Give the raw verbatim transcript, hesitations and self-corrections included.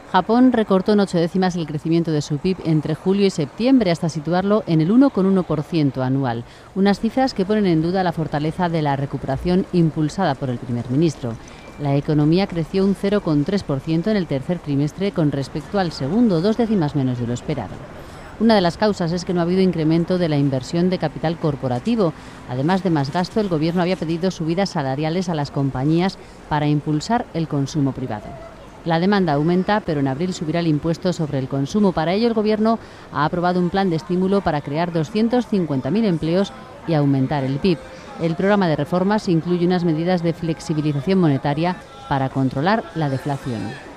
Japón recortó en ocho décimas el crecimiento de su P I B entre julio y septiembre hasta situarlo en el uno coma uno por ciento anual, unas cifras que ponen en duda la fortaleza de la recuperación impulsada por el primer ministro. La economía creció un cero coma tres por ciento en el tercer trimestre con respecto al segundo, dos décimas menos de lo esperado. Una de las causas es que no ha habido incremento de la inversión de capital corporativo. Además de más gasto, el Gobierno había pedido subidas salariales a las compañías para impulsar el consumo privado. La demanda aumenta, pero en abril subirá el impuesto sobre el consumo. Para ello, el Gobierno ha aprobado un plan de estímulo para crear doscientos cincuenta mil empleos y aumentar el P I B. El programa de reformas incluye unas medidas de flexibilización monetaria para controlar la deflación.